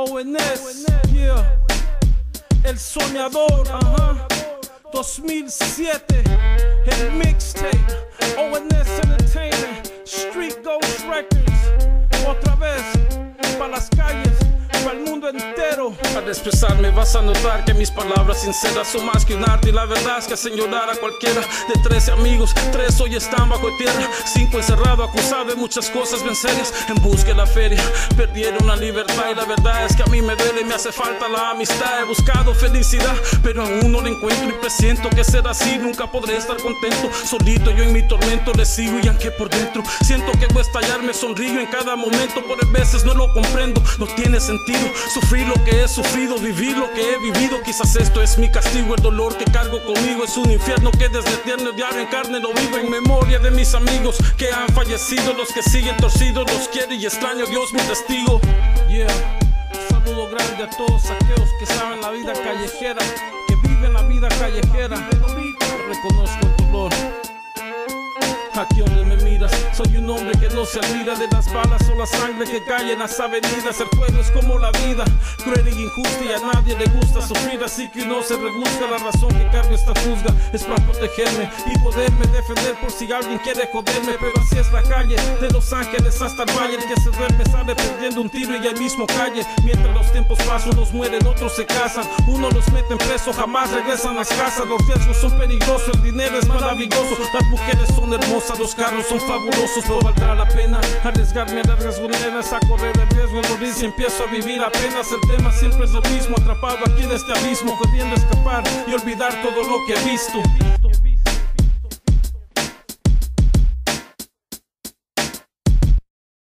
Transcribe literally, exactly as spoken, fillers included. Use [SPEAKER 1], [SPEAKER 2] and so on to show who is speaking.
[SPEAKER 1] O N S, yeah. El Soñador, ajá. dos mil siete, el mixtape. O N S Entertainment, Street Ghost Records. Otra vez, para las calles, para el mundo entero. Al expresarme vas a notar que mis palabras sinceras son más que un arte. Y la verdad es que hacen llorar a cualquiera. De trece amigos, tres hoy están bajo tierra. Cinco encerrados, acusados de muchas cosas bien serias. En busca de la feria, perdieron la libertad. Y la verdad es que a mí me duele, me hace falta la amistad. He buscado felicidad, pero aún no la encuentro. Y presiento que será así, nunca podré estar contento. Solito yo en mi tormento le sigo, y aunque por dentro siento que voy a estallar, me sonrío en cada momento. Por veces no lo comprendo, no tiene sentido sufrir lo que he sufrido, vivir lo que he vivido. Quizás esto es mi castigo, el dolor que cargo conmigo es un infierno que desde tierno diario en carne lo vivo. En memoria de mis amigos que han fallecido, los que siguen torcidos, los quiero y extraño, Dios mi testigo. Yeah, un saludo grande a todos aquellos que saben la vida callejera, que viven la vida callejera. Reconozco el dolor. Aquí donde me miras, soy un hombre que no se olvida de las balas o la sangre que cae en las avenidas. El juego es como la vida, cruel y injusta, y a nadie le gusta sufrir, así que uno se rebusca. La razón que cargo esta juzga es para protegerme y poderme defender por si alguien quiere joderme. Pero así es la calle, de Los Ángeles hasta el valle. El que se duerme sale perdiendo un tiro y al mismo calle. Mientras los tiempos pasan, unos mueren, otros se casan. Unos los meten preso, jamás regresan a las casas. Los riesgos son peligrosos, el dinero es maravilloso. Las mujeres son hermosas, los carros son fabulosos, pero valdrá la pena arriesgarme a las riesgoneras, a correr el riesgo de morir si empiezo a vivir apenas. El tema siempre es lo mismo, atrapado aquí en este abismo, queriendo escapar y olvidar todo lo que he visto.